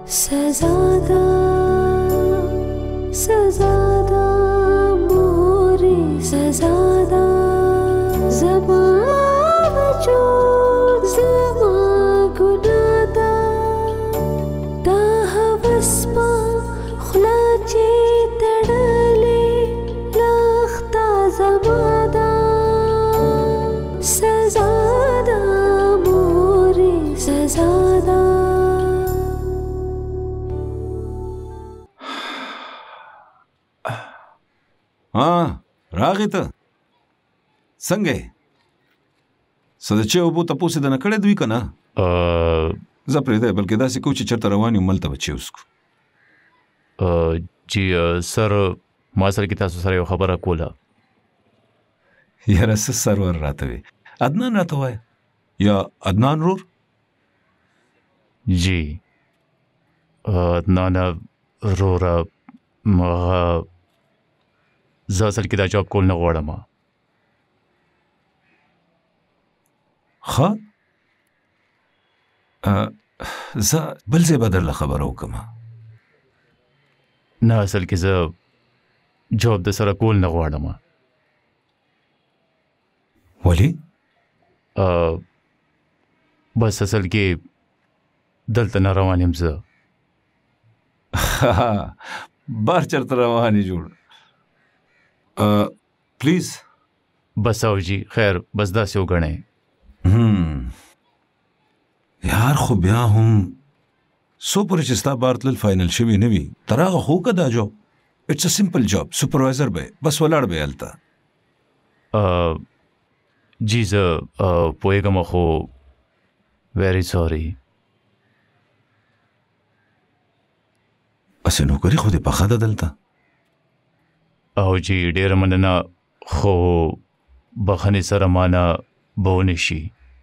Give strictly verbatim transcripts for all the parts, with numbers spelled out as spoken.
सजादा सजादा मोरे सजादा ज़मा वजूद ज़मा गुनादा दा हवस्पा खुलाचे तड़ले लख्ता ज़मादा सजादा मोरे सजादा हाँ रागी ता संगे सदचे ओबो तपो से दना कड़े दुई का ना ज़प्रे दे बल्कि दासी कुछ चरता रवानी मलता बच्चे उसको जी सर मासर की तासु सर खबर कोला यार ऐसे सरवर रात हुए अदनान रात हुआ है या अदनान रोर जी अदनान रोरा महा ज़ासल की दा जॉब कोल न गोड़ा मा खा ज़ा बल्जे बदर खबर हो कमा ना असल की ज़ा जॉब द सरा कोल न गोड़ा मा वली बस असल की दलता न रवानिम ज़ा बार चरता रवानी जोड़ प्लीज बस आओ जी खैर बस दा से उगणे हम्म यार खो ब्या हम सो परिचिस्ता बार्तल फाइनल शिवी नवी तरा खो का दा job it's a simple job supervisor बे बस वलाड़ बे अलता जी ज पोएगा मखो वेरी सॉरी असे नौकरी खुद पखा दा दलता او जी ډیر مننه خو بخنه سره معنا بونه شي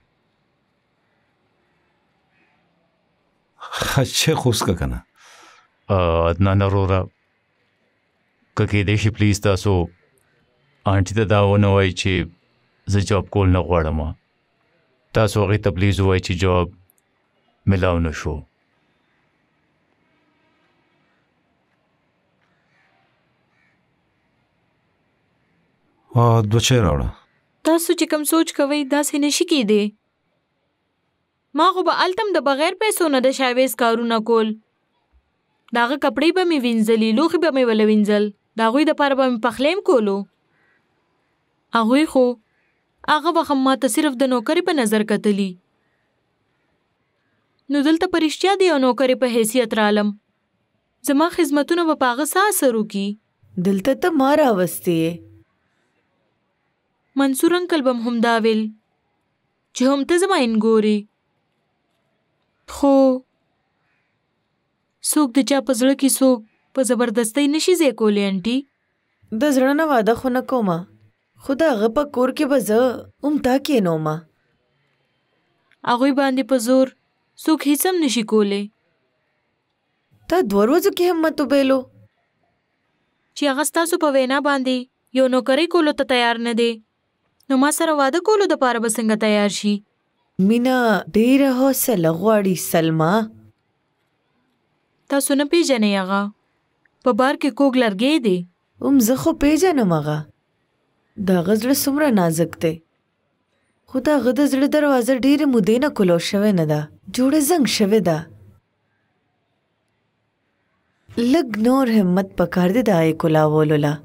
अच्छे खुश का कना अदनान अरोरा कके देशी प्लीज तاسو आंटी ته دا ونه وای چې زه جاب کول نه غواړم تاسو هغه ته پلیز وای چې جاب ملاو نشو دو چه راوړه تاسو چې کوم سوچ کوئ داسې نشي کېدی ما خو به التم د بغیر پیسو نه د شایویز کارونه کول د هغه کپړې به مې وینځلې لوښي به مې وله وینځل د هغوی دپاره به مې پخلی م کولو هغوی خو هغه وخت هم ما ته صرف د نوکرې په نظر کتلي نو دلته په رښتیا د یو نوکرې په حیثیت رالم زما خدمتونه به په هغه څه اثر وکړي دلته ته ما راوستې یې منصور انکل بم هم دا ویل چې هم ته زما انګورې خو څوک د چا په زړه کې څوک په زبردستۍ نشي ځای کولی انټي د زړه نه واده خو نه کومه خو د هغه په کور کې به زه همتا کښېنومه هغوی باندې په زور څوک هیڅ هم نشي کولی تا دوه ورځو کې همت وبیلو چې هغه ستاسو په وینا باندې یو نوکرۍ کولو ته تیار نه دی نو ما سره واده کولو دپاره به څنګه تیار شي مینا ډېره حوصله غواړي سلما تاسو نه پیژنئ هغه په بار کې کوږ لرګی دی هم زه خو پیژنم هغه د هغه زړه څومره نازک دی خو د هغه د زړه دروازه ډېرې مودې نه کلو شوې نه ده جوړه زنګ شوې ده لږ نور همت پکار دی د آی کلاولو لا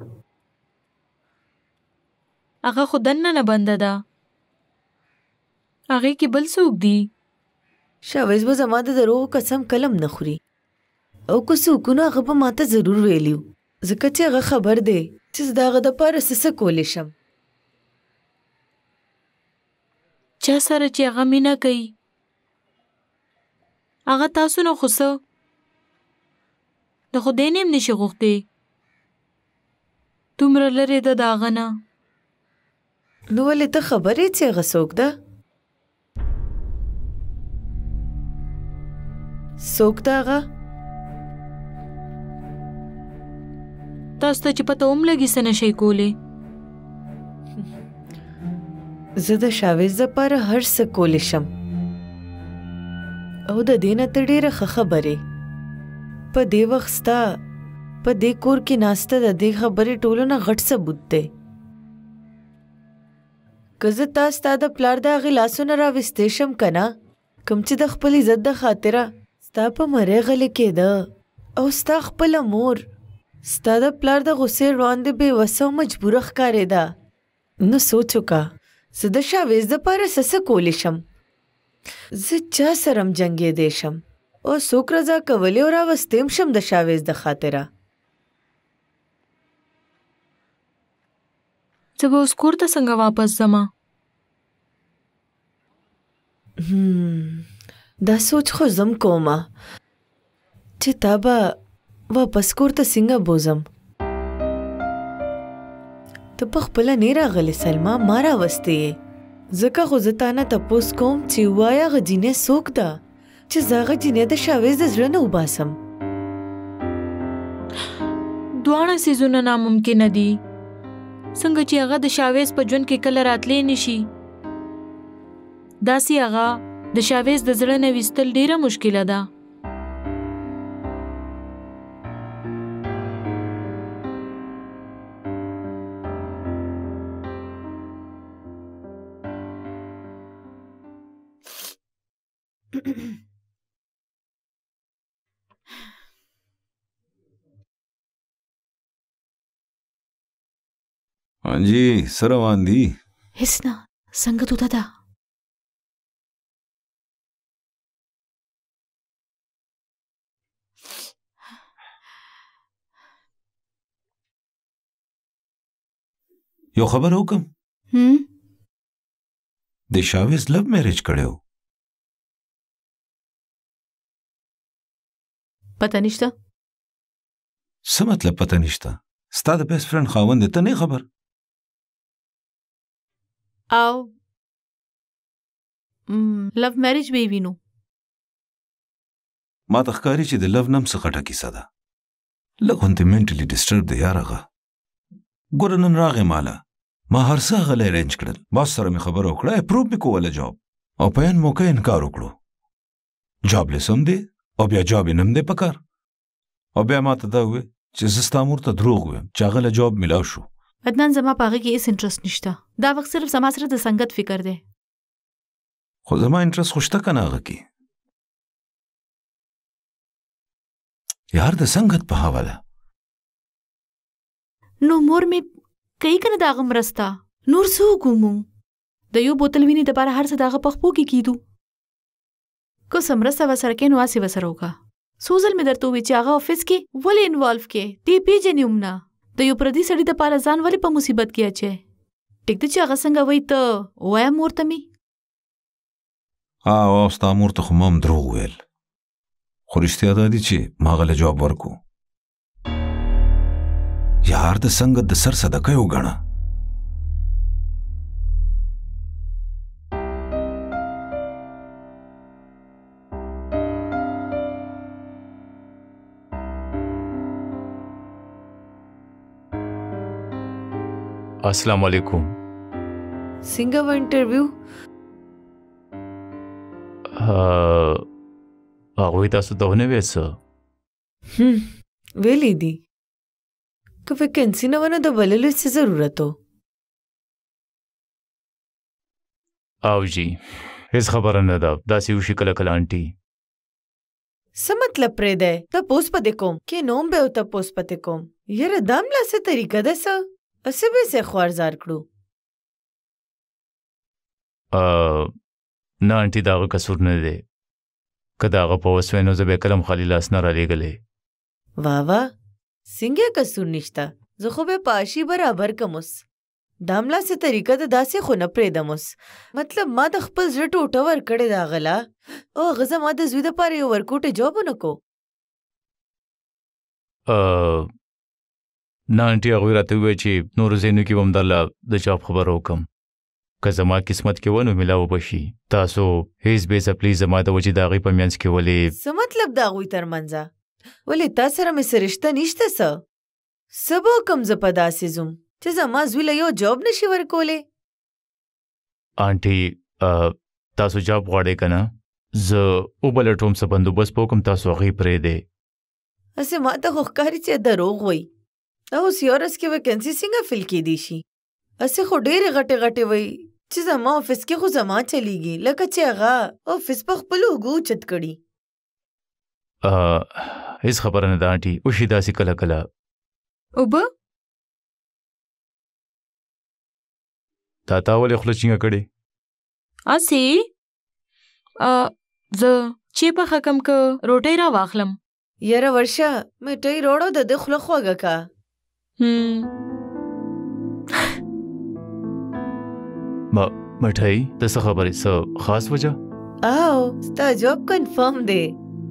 هغه خو دننه نه بنده ده هغې کې بل څوک دي شاویز به زما د دروغو قسم کلم نه خوري او که څوک نو هغه به ما ته ضرور ویلي ځکه چې هغه خبر دی چې زه د هغه دپاره څه څه کولی شم چا سره چې هغه مینه کوي هغه تاسو نه خو څه د خدای نه هم نشي غوښتی دومره لرې ده د هغه نه نو ولې ته خبر یې چې هغه څوک ده څوک ده هغه تاسو ته چې پته هم لګي څه نشئ کولی زه د شاویز دپاره هر څه کولی شم او د دې نه ته ډېره ښه خبرې په دې وخت ستا په دې کور کې ناسته د دې خبرې ټولو نه غټ ثبوت دی. که زه تا ستا د پلار د هغې لاسونه راویستی شم که نه، کوم چې د خپل عزت د خاطره ستا په مرۍ غلې کېده او ستا خپله مور ستا د پلار د غصې وړاندې بې وسه او مجبوره ښکارېده، نو سوچ وکړه زه د شاویز دپاره څه څه کولی شم. زه چا سره م جنګېدی شم او څوک رضا کولی او راوستی م شم د شاویز د خاطره. زه به اوس کور ته څنګه واپس ځمه؟ دا سوچ خو زم کومه چې تا به واپس کور ته څنګه بوزم. ته په خپله نه راغلې سلما، ما راوستې یې. ځکه خو زه تا نه تپوس کوم چې ووایه هغه جینۍ څوک ده چې زه هغه جینۍ د شاویز د زړه نه وباسم. دواړه څیزونه ناممکنه دي. څنګه چې هغه د شاویز په ژوند کې کله راتلی نشي، داسې هغه د شاویز د زړه نه ویستل ډیره مشکله ده. हाँ जी सर روان دي؟ هیڅ نه، څنګه توده ده؟ یو خبر وکم، د شاویز لو میریج کړو. پته نشته؟ څه مطلب پته نشته؟ ستا د بیسټ فرند خاوند ته نه خبر؟ او لو میریج به وینو. ما ته ښکاري چې د لو نم څه غټه کیسه ده. لږ غوندې منټلي ډسټرب دی یار هغه. ګوره نن راغی ماله، ما هر څه هغه له ارینج کړل. باس سره مې خبره وکړه، اپروو مې کوله جاب، او په عین موقع انکار وکړو. جاب لیس هم دی او بیا جاب یې نم دی په کار. او بیا ما ته دا وویل چې زه ستا مور ته دروغ ویم چې هغه له جاب میلاو شو. عدنان زما په هغې کې هېڅ انټرسټ نشته. دا وخت صرف زما سره د سنګت فکر دی. خو زما انټرسټ خو شته که نه هغه کې یار، د سنګت په حواله. نو مور مې کوي که نه د هغه مرسته؟ نور څه وکړو موږ؟ د یو بوتل وینې دپاره هر څه د هغه په خپو کې کیدو. که څه مرسته ورسره کوې نو هسې ورسره وکړه. څو ځل مې درته وویل چې هغه افس کې ولې انوالو کې؟ دې پېژنې هم نه. د یو پردي سړي دپاره ځان ولې په مصیبت کې اچوې؟ ټیک ده چې هغه څنګه وایي ته ووایه مور ته مې. او ستا مور ته خو ما هم دروغ وویل، خو رښتیا دا دي چې ما هغه له جواب ورکو. یار د سنګت د سر صدقه یې وګڼه. السلام علیکم. څنګه و انټرویو؟ هغوی تاسو ته ونه ویل څه؟ ویلی دي. که ویکنسي نه وه نو د بللو څه ضرورت و؟ او جی هیڅ خبره نه ده، داسې وشي کله کله آنټي. څه مطلب پرېږدی؟ تپوس پتې کوم کې نوم به و تپوس پتې کوم. یاره دا ملا څه طریقه ده څه؟ اسې به یې خوارزار کړو. نه آنټي د هغه قصور نه دی. که د هغه په وس وی نو زه به یې کله هم خالي لاس نه رالیږلی. واه واه، څنګه قصور نشته؟ زه خو به یې په اشي برابر کم اوس. دا ملا څه طریقه ده داسې خو نه پرېږدم اوس. مطلب ما د خپل زړه ټوټه ورکړې ده هغه له، او هغه زما د زوی دپاره یو ورکوټې جاب ونه کو. نه آنټي هغوی راته وویل چې نورو ځایونو کې به هم درله د جاب خبره وکړم. که زما قسمت کې ونه میلاو به شي. تاسو هیڅ بیزه پلیز زما د وجې د هغوی په منځ کې ولې څه مطلب د هغوی تر منځه؟ ولې تا سره مې څه رشته نشته څه؟ څه به وکړم زه په داسې ځوم چې زما زوی له یو جاب نشي ورکولی؟ آنټي تاسو جاب غواړئ که نه؟ زه وبلټوم څه بندوبست به وکړم، تاسو هغې پرېږدئ. اسې ما ته خو ښکاري چې دروغ وایي او اوس یو ورځ کې ویکنسي څنګه فل کېدی شي اسې خو ډېرې غټې غټې وایي چې زما افس کې خو زما چلیږي لکه چې هغه افس په خپلو اوږو اوچت کړي هیڅ خبره نه ده آنټي وشي داسې کله کله اوبه تا تا ولې خوله چینګه کړې اسې زه چې پخه کم که روټۍ را واخلم یاره ورشه میټۍ روړو د ده خوله خوږه کا مټۍ د څه خبرې څه خاص وجه او ستا جاب کنفرم دی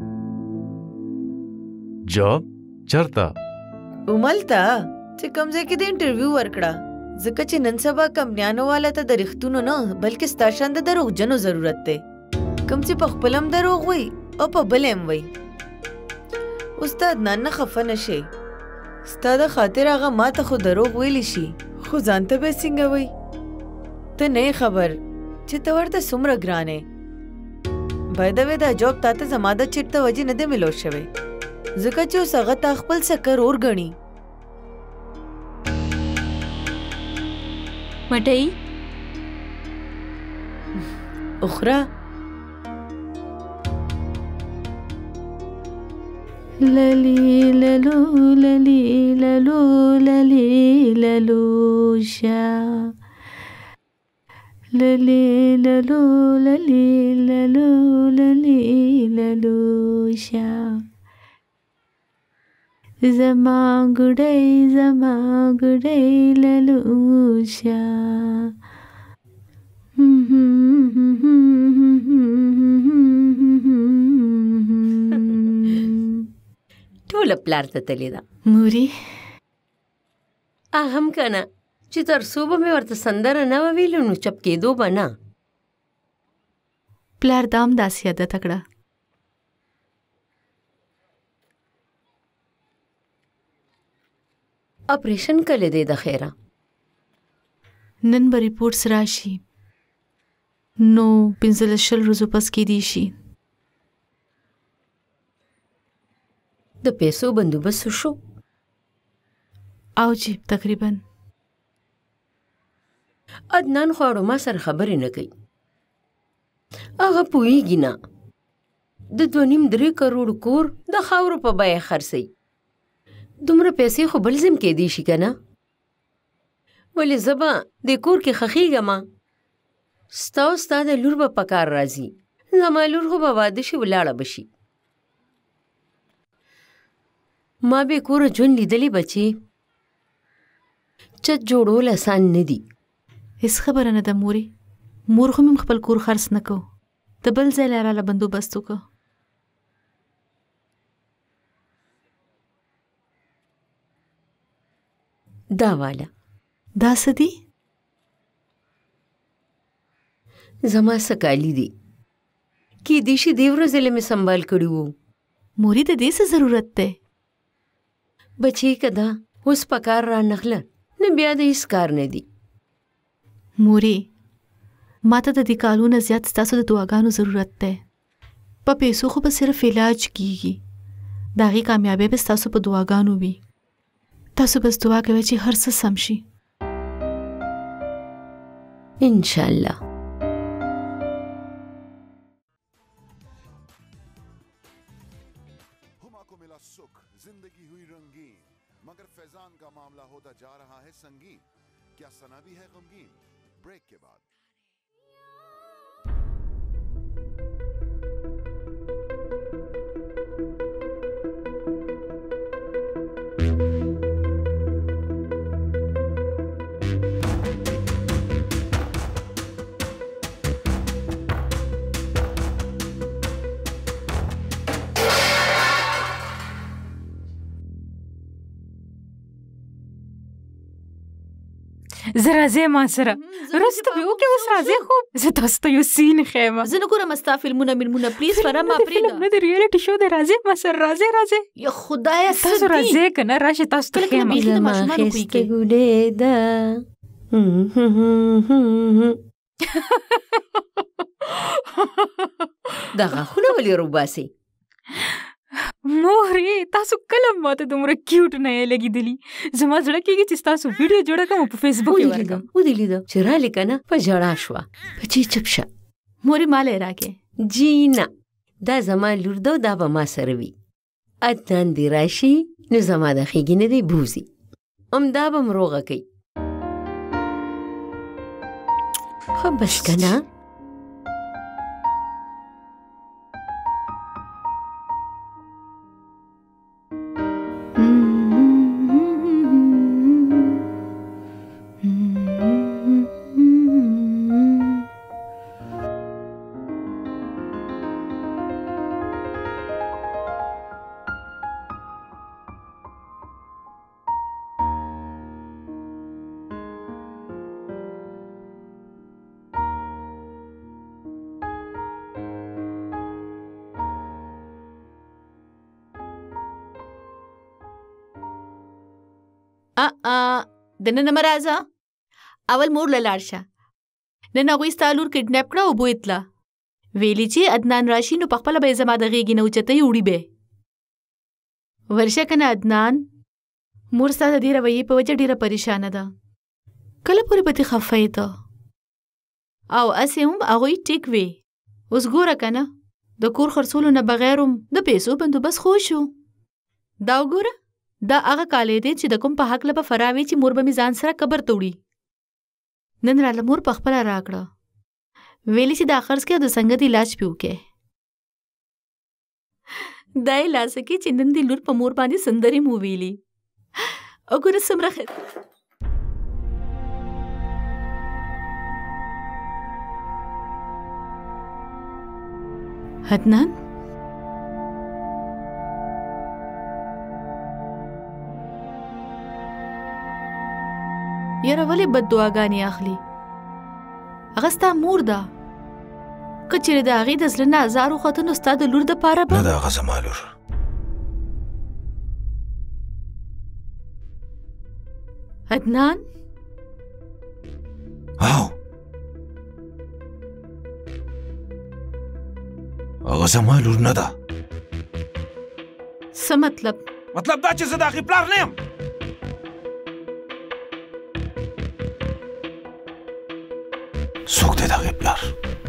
جاب چرته عملته چې کوم ځای کې د انټرویو ورکړه ځکه چې نن سبا کمپنیانو والا ته د رښتونو نه بلکې ستا شان د دروغجنو ضرورت دی کوم چې په خپل هم دروغ وایي او په بل هم وایي استاد نن نه خفه نشي ستا د خاطر هغه ما ته خو دروغ ویلی شي خو ځان ته به څنګه وایي ته نه خبر چې ته ورته څومره ګران یې باید وې دا جاب تا ته زما د چټ ته وجې نه دی ملو شوی ځکه چې اوس هغه تا خپل سکر اور ګڼي مټۍ اخرى للی للو للی للو للی للو شا للی للو للی للو للی للو شا زما ګډۍ زما ګډۍ للوشا ټوله پلار ته تللی ده موري هغه هم که نه چې تر څو به مې ورته سندره نه وه ویلو نو چپ کېدو به نه پلار دام داسې عادت کړه اپریشن کله دی د خیره نن به ریپورټس راشي نو پنځلس شل ورځو پس کېدی شي د پیسو بندوبست شو او چې تقریبا عدنان خواړو ما سره خبرې نه کوي هغه پوهېږي نه د دوه نیم درې کروړو کور د خاورو په بیه خرڅوي دومره پیسې خو بل ځم کېدی شي که نه ولې زه به دې کور کې ښخېږم ستا او ستا د لور به په کار راځي زما لور خو به واده شي ولاړه به شي ما بې کوره ژوند لیدلی بچې چت جوړول اسان نه دي هیڅ خبره نه ده موري مور خو مې خپل کور خرڅ نه کو د بل ځای لراله بندوبست وکړه دا والا دا څه دي زما څه کالي دي کېدی شي دې ورځې له مې سنبال کړي وو موري د دې څه ضرورت دی بچې که ده اوس په کار رانغله نه بیا د هېڅ کار نه دي موري ما ته د دې کالونه زیات ستاسو د دعاګانو ضرورت دی په پیسو خو به صرف علاج کیږي د هغې کامیابۍ به ستاسو په دعاګانو وي تاسو بس دعا کوئ چې هر څه سم شي انشاءالله जिंदगी हुई रंगीन मगर फैजान का मामला होता जा रहा है संगीन क्या सना भी है गमगीन ब्रेक के बाद زه راځې ما سره وروسته به وکړې اوس راځې خو زه تاسو ته یو سین ښیم زه نه ګورم ستا فلمونه ملمونه پلیز فرا ما پرېږده فلم نه د ریالټي شو دی راځې ما سره راځې راځې یا خدایه څه تاسو دي راځې که نه راشئ تاسو ته ښیم بیخي د زما ماشومانو خوی ښایسته کې ګلې ده دا غاښونه ولې روباسې مورې تاسو کله ماته دومره کیوټ نه یې لګېدلي زما زړه کېږي چې ستاسو ویډیو جوړه کړم په فیسبوک کې ورکړم ودې لیده چې رالې که نه په ژړا شوه بچی چپ شه مورې مال یې راکې جی نه دا زما لور ده دا به ما سره وي ادنان دې راشي نو زما د خېږې نه دی بوزي همدا به م روغه کوي ښه بس که نه دننه مه راځه اول مور له لاړ شه نن هغوی ستا لور کډنیپ کړه او بویتله ویلي چې عدنان راشي نو پخپله به یې زما د غېږې نه اوچتوي وړي به یې ورشه که نه عدنان مور ستا د دې رویې په وجه ډېره پریشانه ده کله پورې به دې خفه یې ته او هسې هم هغوی ټیک وې اوس ګوره که نه د کور خرڅولو نه بغیر هم د پیسو بندوبست خو شو دا وګوره دا هغه کالی دی چې د کوم په هکله به فراوي چې مور به مې ځان سره قبر ته وړي نن راله مور پخپله راکړه ویلي چې دا خرڅ کې د سنګت علاج پې وکړې دا یې لاسه کې چې نن دې لور په مور باندې سندرې مو ویلي او ګوره څومره ښه عدنان یاره ولې بد دعاګانې اخلي هغه ستا مور ده که چېرې د هغې د زړه نه ازار وخوته نو ستا د لور دپاره به نه د هغه زما لور عدنان او هغه زما لور نه ده څه مطلب مطلب دا چې زه د هغې پلار نه یم څوک دی د هغې پلار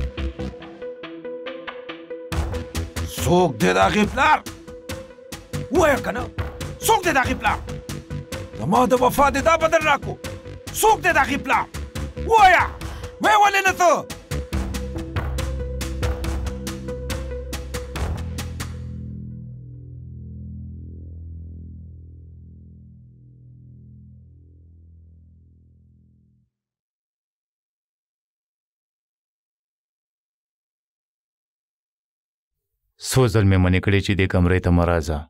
څوک دی د هغې پلار ووایه که نه څوک دی د هغې پلار زما د وفا دې دا بدل راکړو څوک دی د هغې پلار ووایه وایه ولې نه ته څو ځل مې منې کړې چې دې کمرې ته مه راځه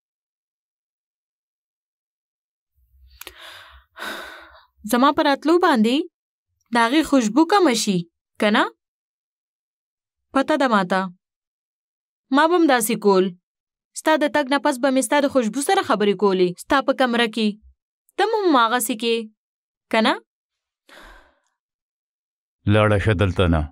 زما په راتلو باندې د هغې خوشبو کمه شي که نه پته ده ماته ما به هم داسې کول ستا د تګ نه پس به مې ستا د خوشبو سره خبرې کولې ستا په کمره کې ته هم هماغسې کې که نه لاړه شه دلته نه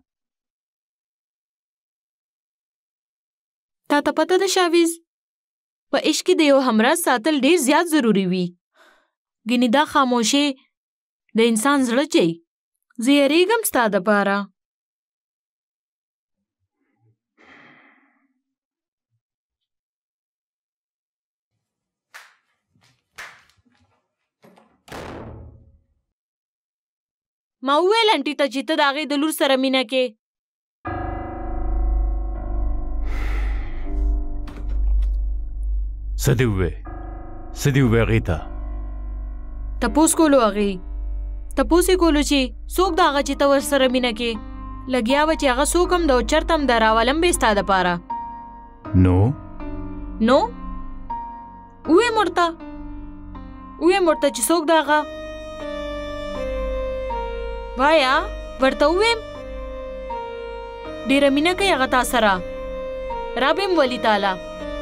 تا ته پته ده شاویز په عشق کې د یو همراز ساتل ډېر زیات ضروري وي ګینې دا خاموشي د انسان زړه چي زه یریږم ستا دپاره ما وویل انټي ته چې ته د هغې د لور سره مینه کې څه دې ووې څه دې ووې هغې ته تپوس کولو هغې تپوس یې کولو چې څوک د هغه چې ته ورسره مینه کې لګیا وه چې هغه څوک هم ده او چرته هم ده راولم به یې ستا دپاره نو نو وویم ورته وویم ورته چې څوک ده هغه وایا ورته وویم ډېره مینه کوي هغه تا سره را به یم ولي تعالی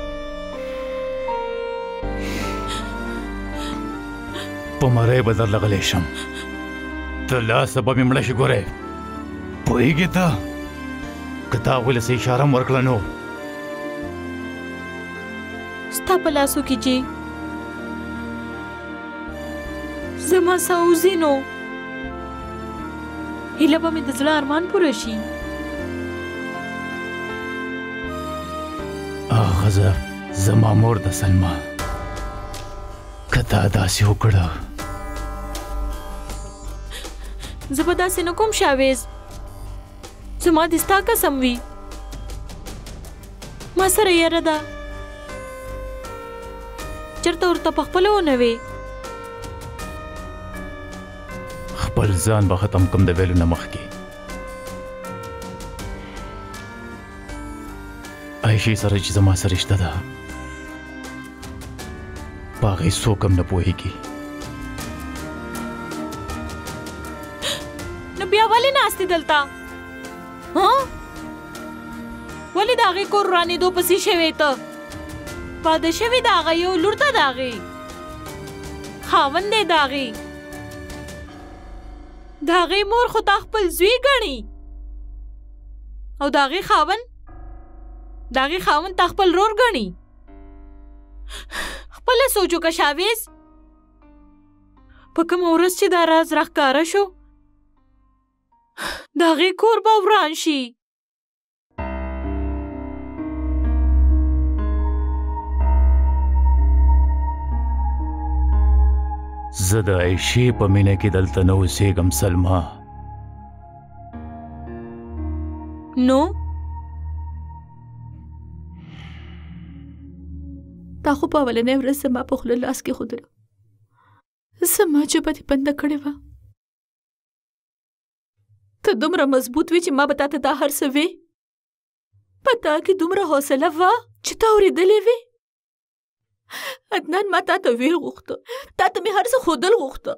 په مرۍ به درلغلی شم ته لاسه به مې مړه شي ګورې پوهېږې ته که تا هغوی له څه اشاره م ورکړه نو ستا په لاسو کې چې زما سوزي نو هیله به مې د زړه ارمان پوره شي. هغه زما مور د سلما که تا داسې وکړه زه به داسې نه کوم شاویز. زما د ستا قسم وي ما سره یاره ده چېرته ورته پخپله ونه وې. خپل ځان به ختم کم د ویلو نه مخکې عایشې سره چې زما سره رشته ده په هغې څوک هم نه پوهېږي. نو بیا ولې ناستې دلته ها ولې د هغې کور ورانېدو پسې شوې ته واده شوې د هغه یو لور ده د هغې خاوند دی د هغې د هغې مور خو تا خپل زوی ګڼي او د هغې خاوند د هغې خاوند تا خپل رور ګڼي. خپله سوچ وکړه شاویز په کومه ورځ چې دا راز راښکاره شو د هغې کور به وران شي. زه د عایشې په مینه کې دلته نه اوسېږم سلما. نو تا خو په اولنۍ ورځ زما په خوله لاس کېښودلو زما ژبه دې بنده کړې وه. ته دومره مضبوط وې چې ما به تا ته دا هر څه وې. په تا کې دومره حوصله وه چې تا اورېدلې وې. عدنان ما تا ته ویل غوښته تا ته مې هر څه ښودل غوښته.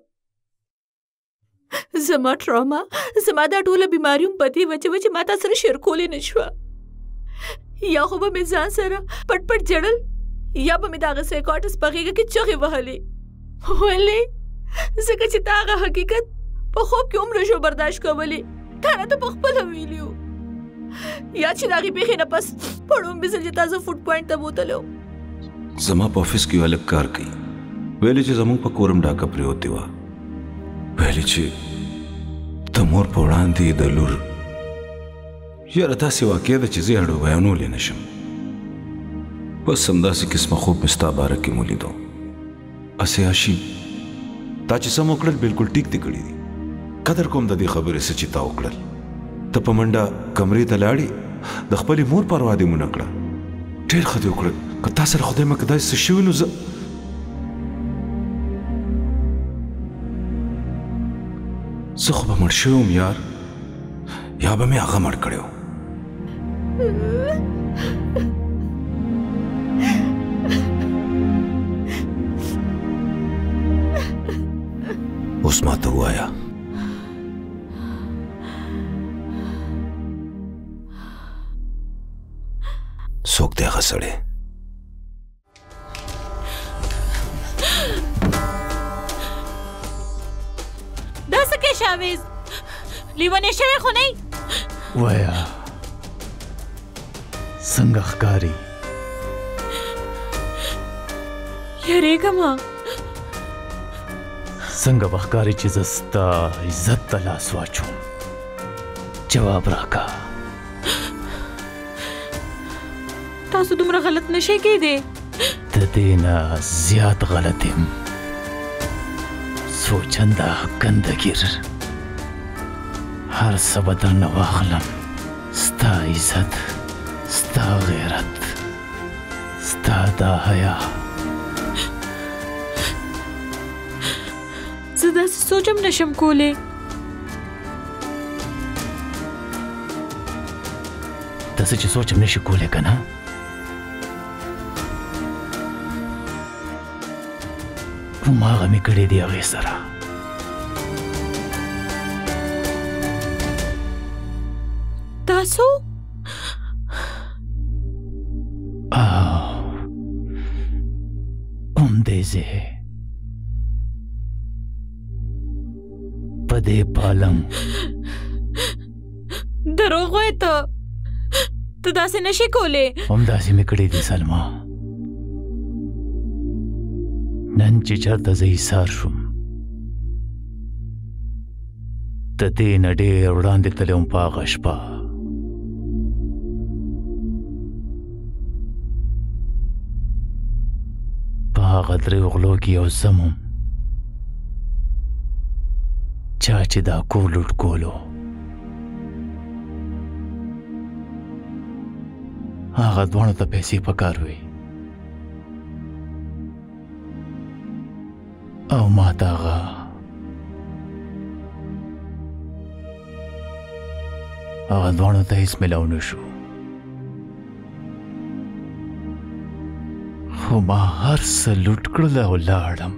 زما ټراما زما دا ټوله بیماري هم په دې وجه وه چې ما تا سره شیر کولی نه شوه. یا خو به مې ځان سره پټ پټ جړل یا به مې د هغه سایکاټس په غېږه کې چغې وهلې. ولې ځکه چې تا هغه حقیقت په خوب کې هم نشو برداشت کولی. تا راته پخپله ویلي وو. یا چې د هغې پېښې نه پس پړوم بېزل چې تا زه فوډ پوینټ ته بوتلی وم. زما په افیس کې یو هلک کار کوي. ویلې چې زموږ په کور هم ډاکه پرېوتې وه. ویلې چې د مور په وړاندې د لور یاره داسې واقع ده چې زه یې اړو بیانولی نه شم. بس همداسې قسمه خوب مې ستا باره کې مو لیدو. اسې هاشم تا چې سم وکړل بلکل ټیک دې کړي دي. قدر کوم د دې خبرې څه چې تا وکړل. ته په منډه کمرې ته لاړې د خپلې مور پروا دې مو نه کړه. ډېر ښه دې وکړل. که تا سره خدای مکه داسې څه شوي نو زه زه خو به مړ شوی وم یار یا به مې هغه مړ کړی و. اوس ما ته ووایه څوک دی هغه سړی؟ دا څه کې شاویز لیونی شوی خو نه یې؟ وایه څنګه ښکاري؟ یارېږمه څنګه به ښکاري چې زه ستا عزت ته لاس واچوم؟ جواب راکړه. تاسو دومره غلط نشئ کېدی. د دې نه زیات غلط یم. سوچنده ګندګیر هر څه به درنه واخلم. ستا عزت ستا غیرت ستا دا حیا. زه داسې سوچ هم نشم کولی. داسې چې سوچ هم نشي کولی که نه؟ هماغه مې کړی دی هغې سره. تاسو؟ او همدې ځای په دې پالنګ. دروغ وایې ته ته داسې نشي کولی. همداسې مې کړی دی سلما. نن چې چېرته زه ایسار شوم د دې نه ډېر وړاندې تللی وم په هغه شپه په هغه درې غلو کې یو زم وم چا چې دا کور لوټ کولو هغه دواړو ته پیسې پکار وې او ما ته هغه هغه دواړو ته هېڅ میلاو نه شو خو ما هر څه لوټ کړل او لاړم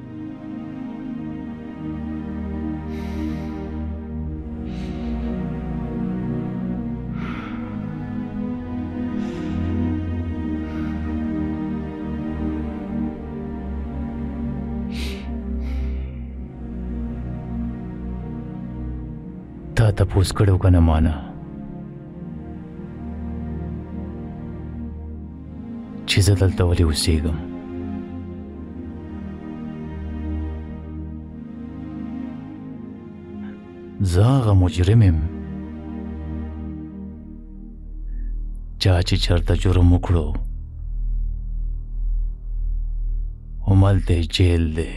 تا تپوس کړو که نه مانه چې زه دلته ولې اوسېږم زه هغه مجرم یم چا چې چېرته جرم وکړو هملته یې جیل دی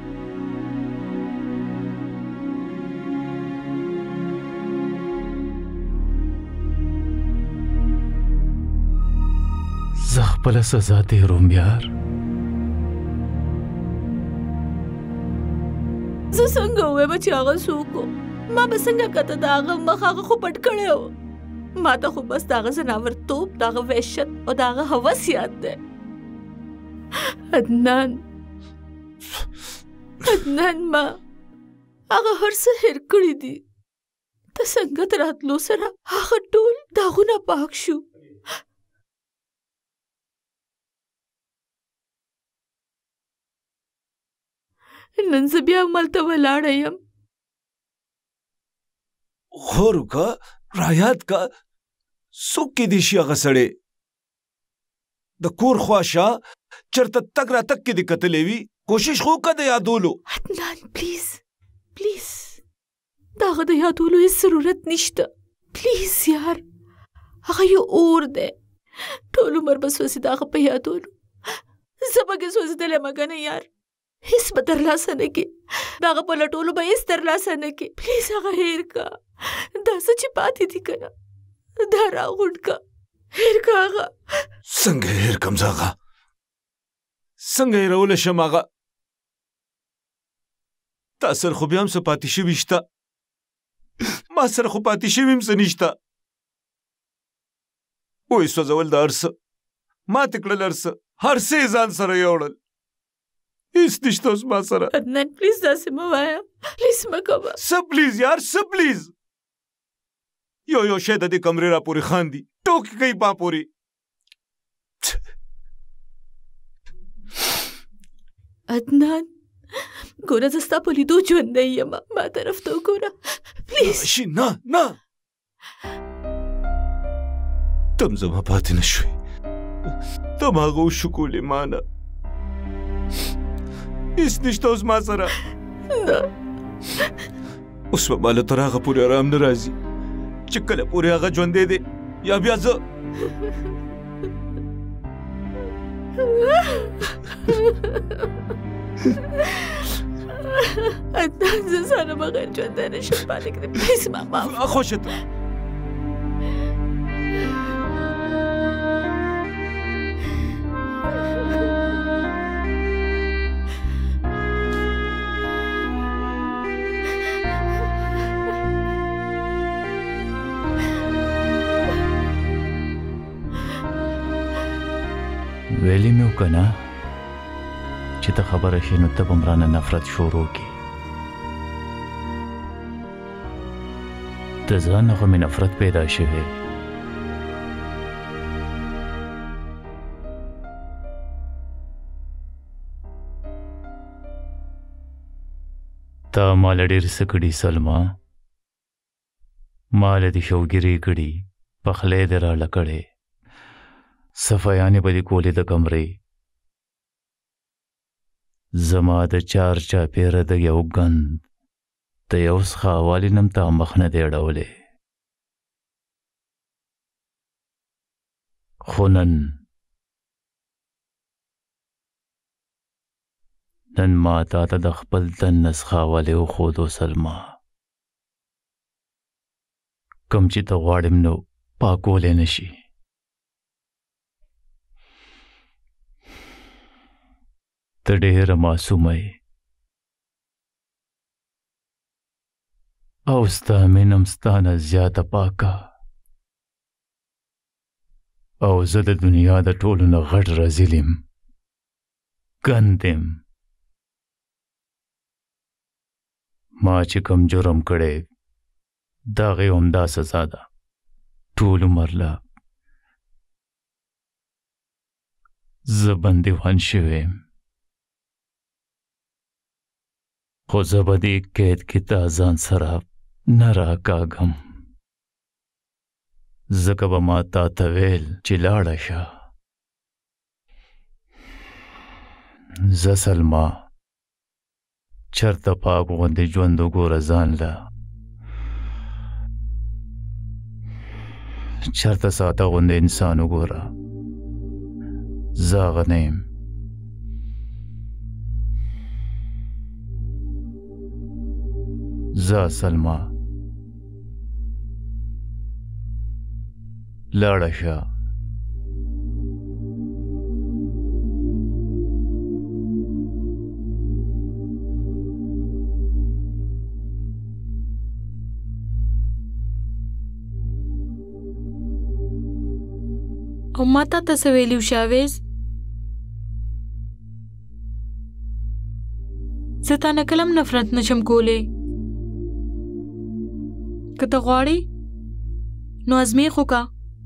زه خپله سزا تېروم یار زه څنګه ووایم چې هغه څوک و ما به څنګه کته د هغه مخ هغه خو پټ کړی و ما ته خو بس د هغه ځناورتوب د هغه وحشت او د هغه هوس یاد دی عدنان عدنان ما هغه هر څه هېر کړي دي د سنګت راتلو سره هغه ټول داغونه پاک شو نن زه بیا همالته ولاړه یم غور وکړه رایاد کا څوک کیدی شي هغه سړی د کور خوا شا چېرته تګ راتګ کې دې کتلی وي کوشش خو وکړه د یادولو عدنان پلیز پلیز د هغه د یادولو هېڅ ضرورت نشته پلیز یار هغه یو اور دی ټول عمر به سوځي د هغه په یادولو زه پکې سوځېدلی یم که نه یار هیڅ به ترلاسه نه کړي د هغه په لټولو به هیڅ ترلاسه نه کړي پلیز هغه هېر که دا څه چې پاتې دي که نه دا راغونډ که هېر که هغه څنګه یې هېر کړم زه هغه څنګه هېرولی شم هغه تا سره خو بیا هم څه پاتې شوي شته ما سره خو پاتې شوي هم څه نشته وایي سوځول د هر څه ماتې کړل هر څه هر څه یې ځان سره یوړل هیڅ نشته اوس ما سره عدنان پلیز داسې مه وایه پلیز مه کوه څه پلیز یار څه پلیز یو یو شی د دې کمرې را پورې خاندي ټوکې کوي ما پورې عدنان ګوره زه ستا په لیدو ژوندی یم ما طرف ته وګوره پلیز شي نه نه تم زما پاتې نه شوې تم هغه وشو کولې ما نه هیڅ نشته اوس ما سره نه اوس به ما له تر هغه پورې ارام نه راځي چې کله پورې هغه ژوندی دی یا بیا زه عدنان زه ستا بغیر ژوندی نشم پاتې کړی پلیز ما معاف خوشه ته ویلی مې وکړه نه چې ته خبره شې نو ته به م رانه نفرت شروع کړي د ځان نه خو مې نفرت پیدا شوی تا ماله ډېر څه کړي سلما ماله دې شوګیرې کړي پخلی دې راله کړی صفایانې به دې کولې د کمرې زما د چار چاپېره د یو ګند د یو څښاوالي نم تا مخ نه دی اړولی، خو نن نن ما تا ته د خپل تن نه څښاولی وښودو سلما، کوم چې ته غواړم نو پاکولی نه شي. ته ډېره معصومه یې او ستا مینه م ستا نه زیاته پاکه، او زه د دنیا د ټولو نه غټ رذیل یم، ګند یم. ما چې کوم جرم کړی د هغې همدا سزا ده، ټول عمر لا زه بندیوان شوی یم، خو زه به دې قید کې تا ځان سره نه راکاږم، ځکه به ما تا ته ویل چې لاړه شه. زه سلما چرته پاک غوندې ژوند وګوره ځان له، چرته ساده غوندې انسان وګوره، زه هغه نه یم. زه سلما لاړه شه. او ما تا ته څه ویلي و شاویز؟ زه تا نه کلم نفرت نشم کولی. که ته غواړې نو ازمیښت وکړه.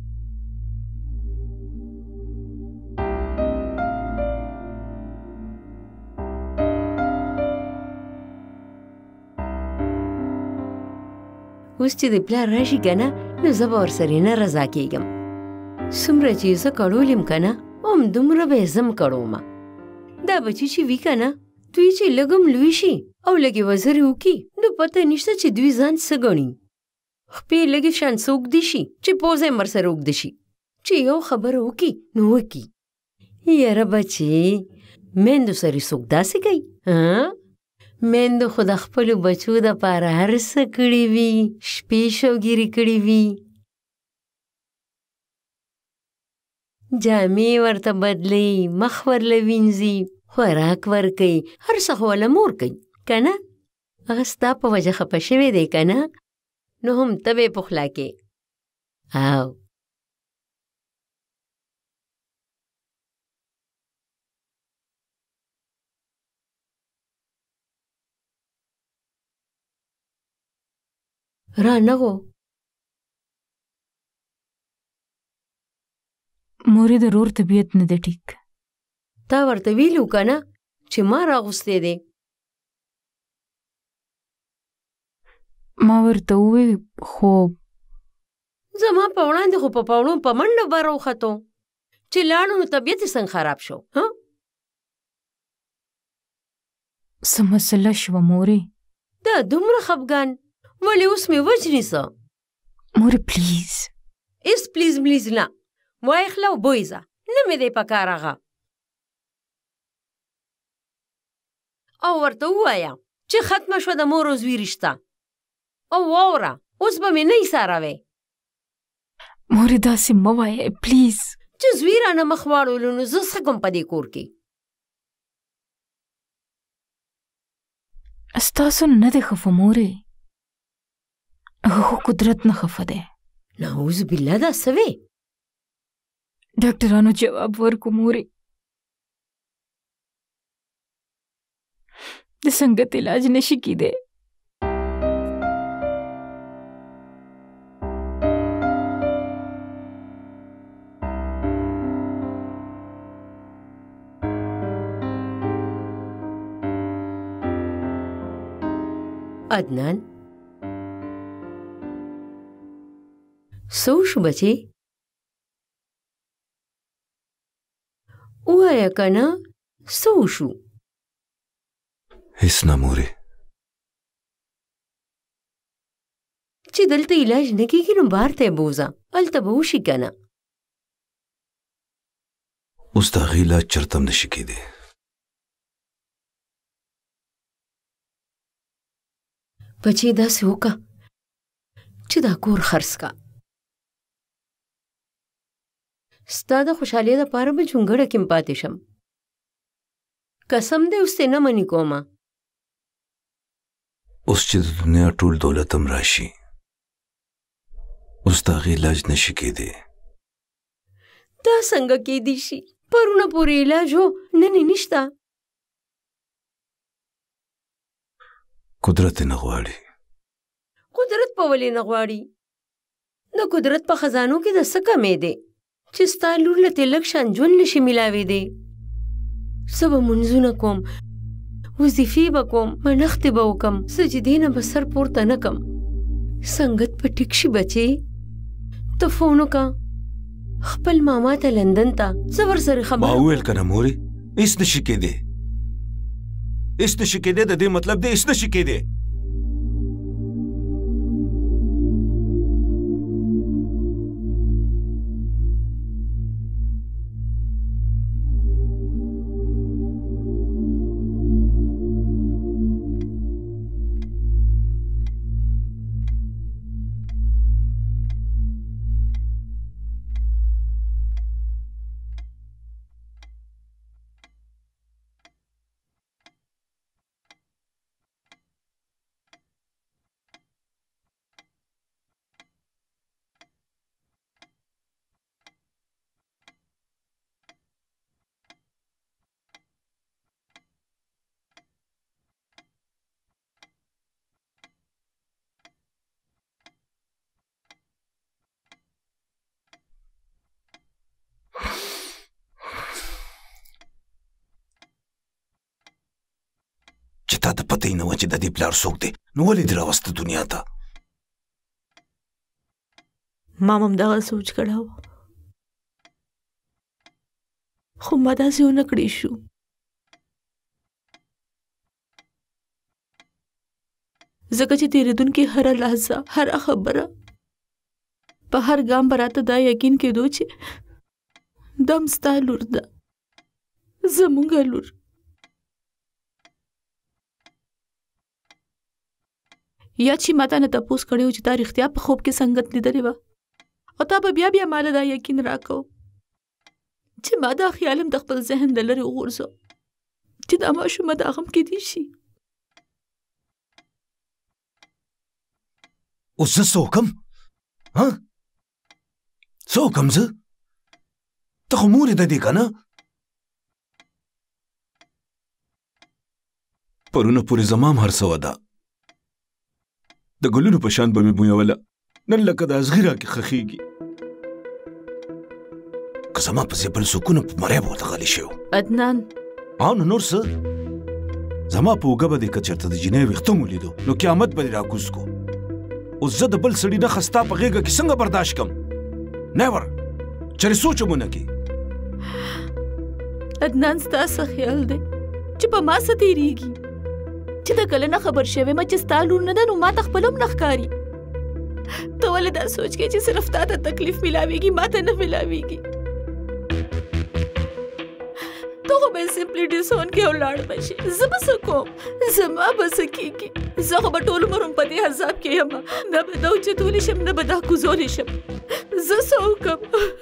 اوس چې د پلار راشي که نه نو زه به ورسرې نه رضا کېږم. څومره چې زه کړول یم که نه همدومره به یې زه م کړومه. دا بچي چې وي که نه دوی چې لږ هم لوی شي او لږې وزرې وکړي نو پته نشته چې دوی ځان څه ګڼي. خپې لږې شان څه اوږدې شي چې پوزه یې ورسره اوږده شي چې یو خبره وکړي نو وکړي. یاره بچې میندو سره څوک داسې کوي؟ میندو خو د خپلو بچو دپاره هر څه کړي وي، شپې شوګیرې کړي وي، جامې ورته بدلوي، مخ ورله وینځي، خوراک ورکوي، هر څه خو والا مور کوي که نه؟ هغه ستا په وجه خفه شوی دی که نه؟ نو هم ته به یې پخلا کې. او را نغو مورې د رور طبیعت نه دی ټیک. تا ورته ویلو که نه چې ما راغوستی دی؟ ما ورته ووی خو زما په وړاندې خو په پاوړو په منډه به راوختو چې لاړو نو طبیعت یې څنګه خراب شو؟ ها څه مسله شوه مورې؟ دا دومره خفګان ولې اوس مې وجني څه؟ مورې پلیز هېڅ پلیز بلیز نه، وایې خله او بوی ځه، نه مې دی په کار هغه. او ورته ووایه چې ختمه شوه د مور او زوی رشته، او واوره اوس به مې نه ایساروې. مورې داسې مه وایه پلیز. چې زوی رانه مخ واړولو نو زه څه کوم په دې کور کې؟ ستاسو نه دی خفه مورې، هغه خو قدرت نه خفه دی. نعوذ بالله دا څه وې؟ ډاکټرانو جواب ورکو مورې، د سنګت علاج نشي کیدی. عدنان څه وشو بچې؟ ووایه که نه څه وشو؟ هیڅ نه مورې. چې دلته علاج نه کېږي نو بهر ته یې بوځه، هلته به وشي که نه. اوس د هغې علاج چېرته هم نشي کېدی. بچې داسې وکړه چې دا کور خرڅ کا. ستا د خوشحالۍ دپاره به جونګړه کې م پاتې شم. قسم دی اوس ترې نه منې کومه. اوس چې د دنیا ټول دولت هم راشي اوس د هغې علاج نشي کېدی. دا څنګه کېدی شي؟ پرونه پورې علاج و، نن یې نشته. قدرت یې نه غواړي. قدرت په ولې نه غواړي؟ د قدرت په خزانو کې د څه کمی دی چې ستا لور له تې لږ شان ژوند نشي میلاوېدی؟ زه به مونځونه کوم، وظیفې به کوم، منښتې به وکم، سجدې نه به سر پورته نه کم. سنګت به ټیک شي بچې. ته فون وکړه خپل ماما ته لندن ته، زه ورسره خبره. ما وویل که نه مورې هېڅ نشي کېدی، هېڅ نشي کېدی. د دې مطلب دی هېڅ نشي کېدی. چې تا ته پته یې نه وه چې د دې پلار څوک دی، نو ولې دې راوسته دنیا ته؟ ما هم همدغه سوچ کړی و، خو ما داسې ونه کړی شو. ځکه چې تېرېدونکې هره لحظه، هره خبره، په هر ګام به راته دا یقین کېدو چې دا هم ستا لور ده، زمونږ لور. یا چې ما تا نه تپوس کړی و چې تا رښتیا په خوب کې سنګت لیدلې وه، او تا به بیا بیا ماله دا یقین راکو چې ما دا خیال هم د خپل ذهن د لرې وغورځو چې دا ماشومه دا غم کېدی شي. اوس زه څه وکړم؟ ها څه وکړم زه؟ ته خو مور یې د دې که نه؟ پرونه پورې زما هم هر څه وه ده، د ګلونو په شان به مې بویوله، نن لکه د ازغي راکې خښېږي. که زما پسې بل څوک نه په مرۍ به ورته غلی شوی و. عدنان او نو نور څه؟ زما په اوږه به دې که چېرته د جینۍ ویښته مو لیدو نو قیامت به دې راکوز کو. اوس زه د بل سړي نښه ستا په غېږه کې څنګه برداشت کړم؟ نیور، چېرې سوچ هم ونه کړې. عدنان ستا څه خیال دی چې په ما څه تېرېږي؟ چې د کله نه خبر شوې ما چې ستا لور نه ده نو ما ته خپل هم نه ښکاري. ته ولې دا سوچ کوې چې صرف تا ته تکلیف میلاویږي، ما ته نه میلاویږي؟ ته خو به یې سمپلي ډیسون کې ولاړ به شې، زه به څه کوم؟ زما به څه کېږي؟ زه خو به ټول عمر هم په دې عذاب کې یم، نه به دا اوچتولی شم نه به دا کوزولی شم. زه څه وکړم؟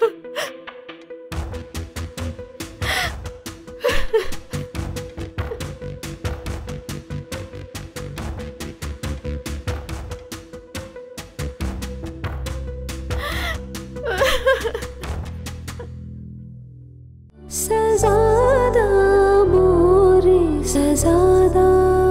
सज़ादा मोरे सज़ादा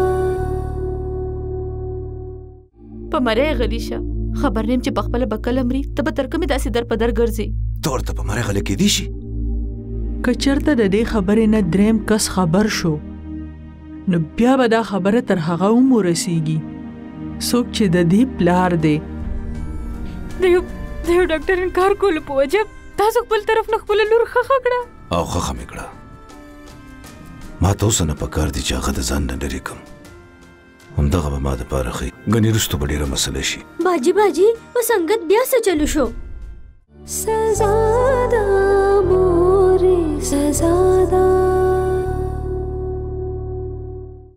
په مرۍ غلی شه، خبر نیم چې پخپله به کله مري، ته به تر کومې داسې در په در ګرځې؟ ته ورته په مرۍ غلی کېدی شي؟ که چېرته د دې خبرې نه دریم کس خبر شو نو بیا به دا خبره تر هغه هم ورسیږي څوک چې د دې پلار دی. د یو د یو ډاکټر انکار کولو په وجه تاسو خپل طرف نه خپله لور ښخه کړه او ښخه مې کړه. ما ته اوس نه پکار دي چې هغه د ځان نه لرې کړم همدغه به ما دپاره ښه ګنې وروسته به ډېره مسله شي बाजी बाजी वो संगत ब्याह से चलू शो सजादा